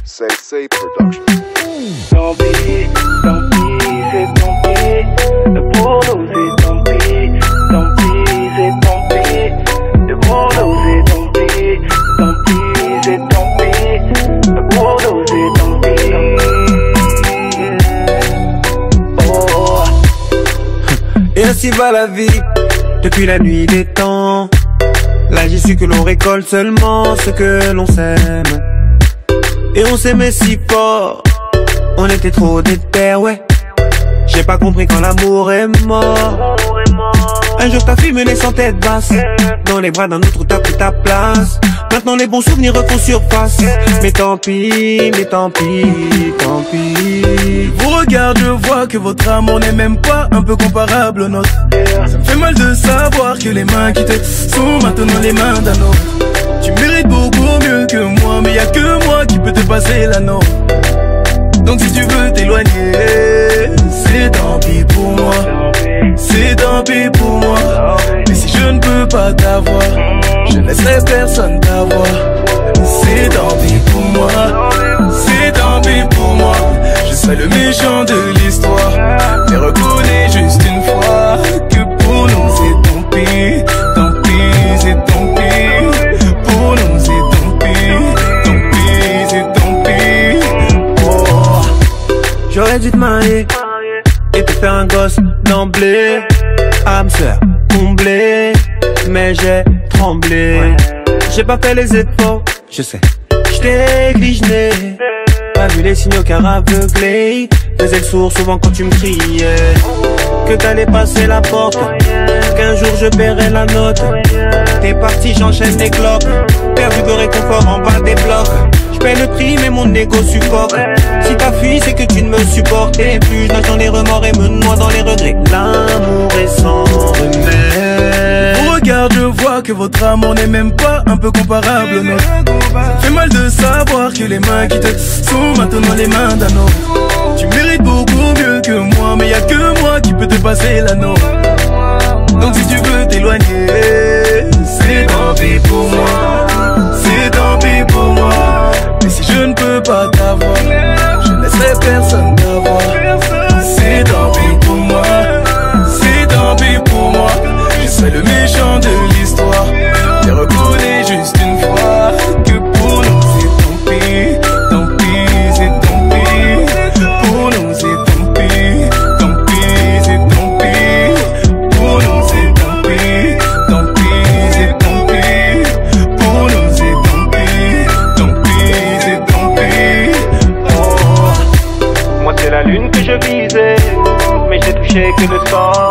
Sensei Productions. Tant pis, c'est tant pis. Pour nous c'est tant pis. Tant pis, c'est tant pis. Pour nous c'est tant pis. Tant pis, c'est tant pis. Pour nous c'est tant pis. Oh. Et ainsi va la vie, depuis la nuit des temps. Là j'ai su que l'on récolte seulement ce que l'on sème. Et on s'aimait si fort, on était trop déter, ouais. J'ai pas compris quand l'amour est mort. Un jour ta fille me laisse en tête basse, dans les bras d'un autre t'as pris ta place. Maintenant les bons souvenirs refont surface. Mais tant pis, tant pis. Vous regarde, je vois que votre amour n'est même pas un peu comparable au nôtre. Ça me fait mal de savoir que les mains qui t'aident sont maintenant les mains d'un autre. Tu mérites beaucoup mieux que moi, mais y'a que moi qui peux te passer la norme. Donc si tu veux t'éloigner, c'est tant pis pour moi. C'est tant pis pour moi. Mais si je ne peux pas t'avoir, je ne laisserai personne t'avoir. C'est tant pis pour moi. C'est tant pis pour moi. Je serai le méchant de l'histoire, mais reconnais juste une fois que pour nous c'est tant pis. Tant pis, c'est tant pis. Pour nous c'est tant pis. Tant pis, c'est tant pis. Oh. J'aurais dû te marier et te faire un gosse d'emblée. Âme sœur comblée, mais j'ai tremblé. J'ai pas fait les efforts, je sais. J't'ai gligné, pas vu les signaux car aveuglé. Faisais le sourd souvent quand tu me criais que t'allais passer la porte, qu'un jour je paierai la note. T'es parti, j'enchaîne les cloques, perdu de réconfort en bas des blocs. J'paie le prix mais mon ego supporte. Si t'as fui c'est que tu ne me supportais plus. Je nage dans les remords et me noie dans les regrets. L'amour est sans remède. Vous regarde, je vois que votre amour n'est même pas un peu comparable au nôtre. Ça fait mal de savoir que les mains qui t'aident sont maintenant les mains d'un autre. Tu mérites beaucoup mieux que moi, mais y'a que moi qui peux te passer la norme. Donc si tu veux t'éloigner, c'est tant pis pour moi. C'est tant pis pour moi. Mais si je ne peux pas t'avoir, je ne laisserai personne t'avoir. C'est tant pis pour moi. C'est tant pis pour moi. Je serai le méchant de l'histoire, mais reconnais juste une fois que pour nous c'est tant pis. Tant pis, c'est tant pis. Pour nous c'est tant pis. Tant pis, c'est tant pis. Pour nous c'est tant pis. Tant pis, c'est tant pis. Pour nous c'est tant pis. Tant pis, c'est tant pis. Oh. Moi c'est la lune que je visais, mais j'ai touché que le sol.